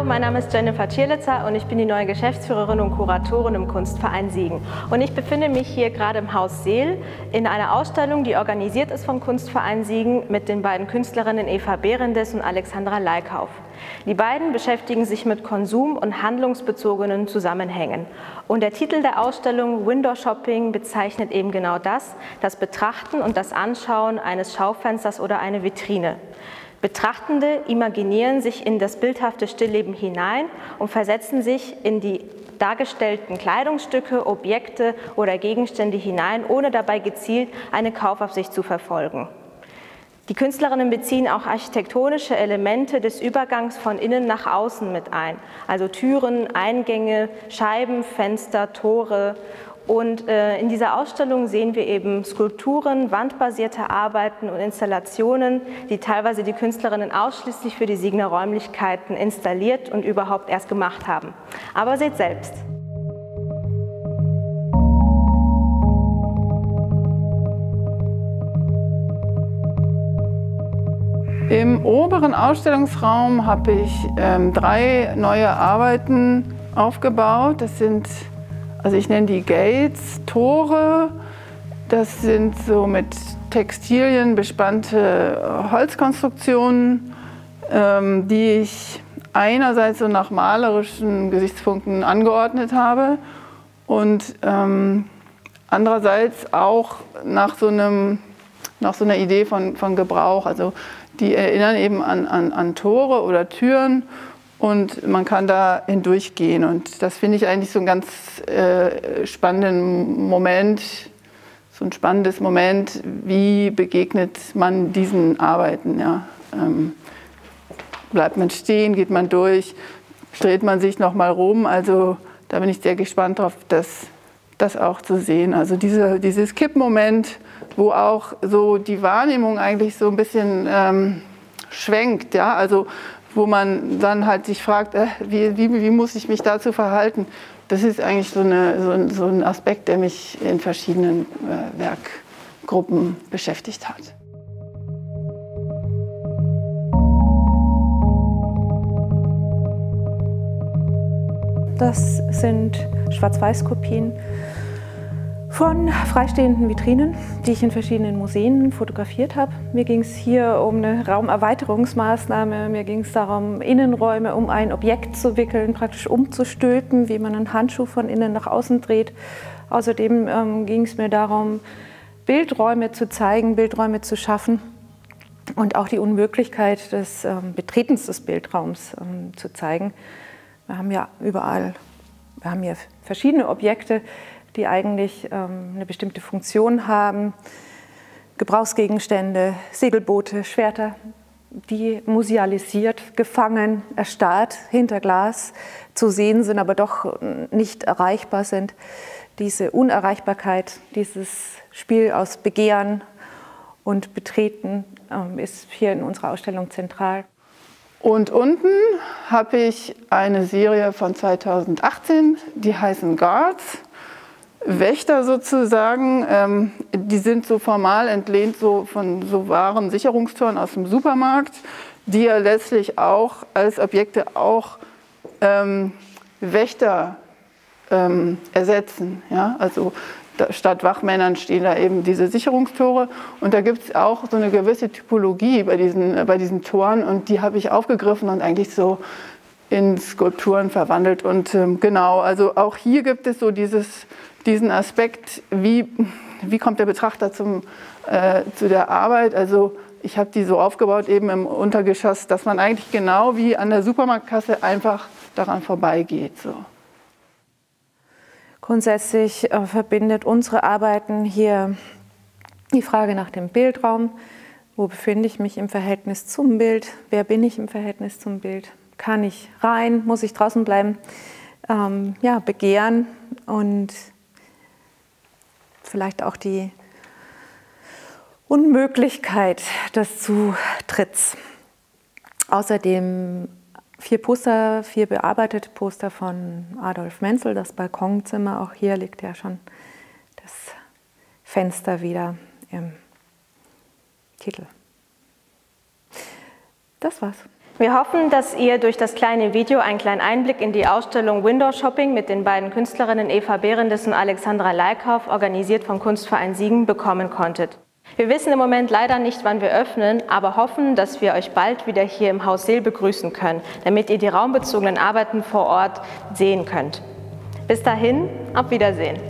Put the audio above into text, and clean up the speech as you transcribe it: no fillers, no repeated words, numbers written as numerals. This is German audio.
mein Name ist Jennifer Tschirlitzer und ich bin die neue Geschäftsführerin und Kuratorin im Kunstverein Siegen. Und ich befinde mich hier gerade im Haus Seel in einer Ausstellung, die organisiert ist vom Kunstverein Siegen mit den beiden Künstlerinnen Eva Berendes und Alexandra Leikauf. Die beiden beschäftigen sich mit konsum- und handlungsbezogenen Zusammenhängen. Und der Titel der Ausstellung Window Shopping bezeichnet eben genau das Betrachten und das Anschauen eines Schaufensters oder eine Vitrine. Betrachtende imaginieren sich in das bildhafte Stillleben hinein und versetzen sich in die dargestellten Kleidungsstücke, Objekte oder Gegenstände hinein, ohne dabei gezielt eine Kaufabsicht zu verfolgen. Die Künstlerinnen beziehen auch architektonische Elemente des Übergangs von innen nach außen mit ein, also Türen, Eingänge, Scheiben, Fenster, Tore. Und in dieser Ausstellung sehen wir eben Skulpturen, wandbasierte Arbeiten und Installationen, die teilweise die Künstlerinnen ausschließlich für die Siegener Räumlichkeiten installiert und überhaupt erst gemacht haben. Aber seht selbst. Im oberen Ausstellungsraum habe ich 3 neue Arbeiten aufgebaut. Das sind, also ich nenne die Gates, Tore. Das sind so mit Textilien bespannte Holzkonstruktionen, die ich einerseits so nach malerischen Gesichtspunkten angeordnet habe und andererseits auch nach so einer Idee von Gebrauch. Also die erinnern eben an Tore oder Türen und man kann da hindurchgehen. Und das finde ich eigentlich so einen ganz spannenden Moment, so ein spannendes Moment, wie begegnet man diesen Arbeiten. Ja? Bleibt man stehen, geht man durch, dreht man sich nochmal rum. Also da bin ich sehr gespannt drauf, das auch zu sehen. Also dieses Kippmoment, wo auch so die Wahrnehmung eigentlich so ein bisschen schwenkt, ja, also wo man dann halt sich fragt, wie muss ich mich dazu verhalten? Das ist eigentlich so ein Aspekt, der mich in verschiedenen Werkgruppen beschäftigt hat. Das sind Schwarz-Weiß-Kopien von freistehenden Vitrinen, die ich in verschiedenen Museen fotografiert habe. Mir ging es hier um eine Raumerweiterungsmaßnahme, mir ging es darum, Innenräume um ein Objekt zu wickeln, praktisch umzustülpen, wie man einen Handschuh von innen nach außen dreht. Außerdem ging es mir darum, Bildräume zu zeigen, Bildräume zu schaffen und auch die Unmöglichkeit des Betretens des Bildraums zu zeigen. Wir haben ja überall, wir haben hier verschiedene Objekte, die eigentlich eine bestimmte Funktion haben. Gebrauchsgegenstände, Segelboote, Schwerter, die musealisiert, gefangen, erstarrt, hinter Glas zu sehen sind, aber doch nicht erreichbar sind. Diese Unerreichbarkeit, dieses Spiel aus Begehren und Betreten ist hier in unserer Ausstellung zentral. Und unten habe ich eine Serie von 2018, die heißen Guards. Wächter sozusagen, die sind so formal entlehnt von so wahren Sicherungstoren aus dem Supermarkt, die ja letztlich auch als Objekte auch Wächter ersetzen. Ja? Also statt Wachmännern stehen da eben diese Sicherungstore und da gibt es auch so eine gewisse Typologie bei diesen Toren und die habe ich aufgegriffen und eigentlich so in Skulpturen verwandelt. Und genau, also auch hier gibt es so diesen Aspekt, wie kommt der Betrachter zu der Arbeit. Also ich habe die so aufgebaut eben im Untergeschoss, dass man eigentlich genau wie an der Supermarktkasse einfach daran vorbeigeht. So. Grundsätzlich verbindet unsere Arbeiten hier die Frage nach dem Bildraum. Wo befinde ich mich im Verhältnis zum Bild? Wer bin ich im Verhältnis zum Bild? Kann ich rein? Muss ich draußen bleiben? Ja, Begehren und vielleicht auch die Unmöglichkeit des Zutritts. Außerdem 4 bearbeitete Poster von Adolf Menzel, das Balkonzimmer. Auch hier liegt ja schon das Fenster wieder im Titel. Das war's. Wir hoffen, dass ihr durch das kleine Video einen kleinen Einblick in die Ausstellung Window Shopping mit den beiden Künstlerinnen Eva Behrendes und Alexandra Leikauf, organisiert vom Kunstverein Siegen, bekommen konntet. Wir wissen im Moment leider nicht, wann wir öffnen, aber hoffen, dass wir euch bald wieder hier im Haus Seel begrüßen können, damit ihr die raumbezogenen Arbeiten vor Ort sehen könnt. Bis dahin, auf Wiedersehen!